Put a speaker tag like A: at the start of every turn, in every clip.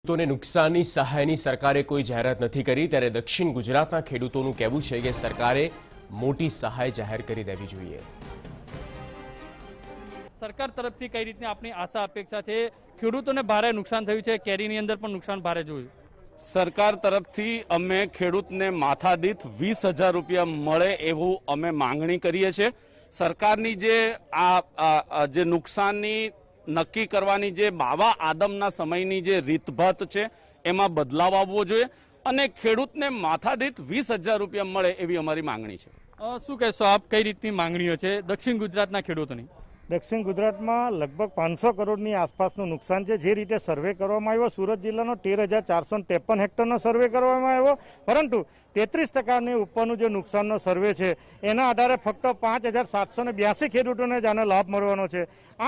A: ખેડૂતોને નુકસાનની સહાયની સરકારે કોઈ જાહેરાત નથી કરી ત્યારે દક્ષિણ ગુજરાતના ખેડૂતોનું કહેવું છે કે સરકારે મોટી સહાય જાહેર કરી દેવી જોઈએ।
B: સરકાર તરફથી કઈ રીતની આપની આશા અપેક્ષા છે? ખેડૂતોને ભારે નુકસાન થયું છે, કેરીની અંદર પણ નુકસાન ભારે જોયું।
C: સરકાર તરફથી અમે ખેડૂતને માથાદીઠ 20,000 રૂપિયા મળે એવું અમે માંગણી કરીએ છીએ। સરકારની જે નુકસાનની નક્કી કરવાની જે બાવા આદમના સમયની જે રીતભાત છે એમાં બદલાવ આવવો જોઈએ અને ખેડૂતને માથાદીઠ 20,000 રૂપિયા મળે એવી અમારી માંગણી છે।
B: શું કહેશો આપ, કઈ રીતની માંગણીઓ છે દક્ષિણ ગુજરાતના ખેડૂતોની?
D: દક્ષિણ ગુજરાતમાં લગભગ 500 કરોડની આસપાસનું નુકસાન છે। જે રીતે સર્વે કરવામાં આવ્યો, સુરત જિલ્લાનો 13,453 હેક્ટરનો સર્વે કરવામાં આવ્યો, પરંતુ 33% ઉપરનું જે નુકસાનનો સર્વે છે એના આધારે ફક્ત 5,782 ખેડૂતોને જ આનો લાભ મળવાનો છે।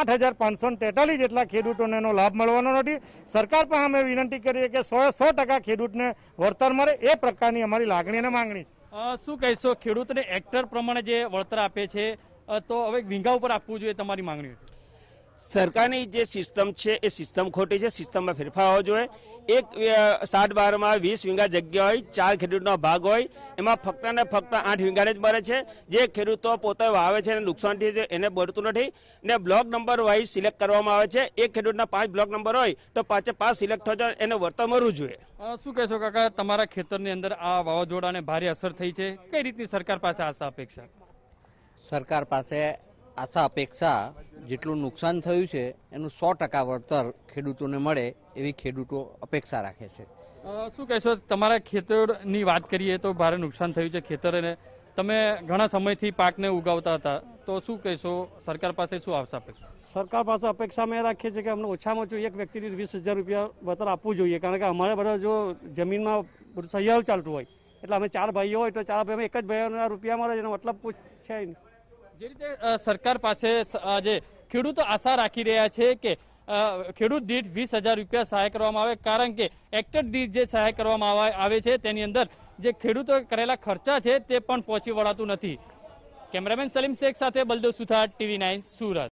D: 8,543 જેટલા ખેડૂતોને એનો લાભ મળવાનો નથી। સરકાર પણ અમે વિનંતી કરીએ કે 100% ખેડૂતને વળતર મળે એ પ્રકારની અમારી લાગણી અને માંગણી છે।
B: શું કહેશો, ખેડૂતને હેક્ટર પ્રમાણે જે વળતર આપે છે તો હવે વીંઘા ઉપર આપવું જોઈએ, તમારી માંગણી?
E: સરકારની જે સિસ્ટમ છે એ સિસ્ટમ ખોટી છે, સિસ્ટમમાં ફેરફાર હોવો જોઈએ। એક 7/12માં 20 વીંઘા જગ્યા હોય, 4 ખેડૂતનો ભાગ હોય, એમાં ફક્ત ને ફક્ત 8 વીંઘાને જ મળે છે। જે ખેડૂતો પોતે વાવે છે અને નુકસાન થયું છે એને મળતું નથી ને બ્લોક નંબર વાઇઝ સિલેક્ટ કરવામાં આવે છે। એક ખેડૂતના 5 બ્લોક નંબર હોય તો 5 સિલેક્ટ હોય એને વળતર મળવું જોઈએ।
B: શું કહેશો કાકા, તમારા ખેતરની અંદર આ વાવાઝોડાને ભારે અસર થઈ છે, કઈ રીતની સરકાર પાસે આશા અપેક્ષા?
F: સરકાર પાસે આશા અપેક્ષા જેટલું નુકસાન થયું છે એનું 100% વળતર ખેડૂતોને મળે એવી ખેડૂતો અપેક્ષા રાખે છે।
B: શું કહેશો, તમારા ખેતરની વાત કરીએ તો ભારે નુકસાન થયું છે ખેતરને, તમે ઘણા સમયથી પાકને ઉગાવતા હતા, તો શું કહેશો, સરકાર પાસે શું આશા અપેક્ષા?
G: સરકાર પાસે અપેક્ષા અમે રાખીએ છીએ કે અમને ઓછામાં ઓછું એક વ્યક્તિથી 20,000 રૂપિયા વળતર આપવું જોઈએ, કારણ કે અમારે બધા જો જમીનમાં બધું સહિયારું ચાલતું હોય એટલે અમે 4 ભાઈઓ હોય તો 4 ભાઈમાં એક જ ભાઈઓના રૂપિયા મળે એનો મતલબ છે નહીં।
B: જે રીતે સરકાર પાસે જે ખેડૂતો આશા રાખી રહ્યા છે કે ખેડૂત દીઠ 20,000 રૂપિયા સહાય કરવામાં આવે, કારણ કે હેક્ટર દીઠ જે સહાય કરવામાં આવે છે તેની અંદર જે ખેડૂતો કરેલા ખર્ચા છે તે પણ પહોંચી વળાતું નથી। કેમેરામેન સલીમ શેખ સાથે બલદેવ સુથાર, TV9 સુરત।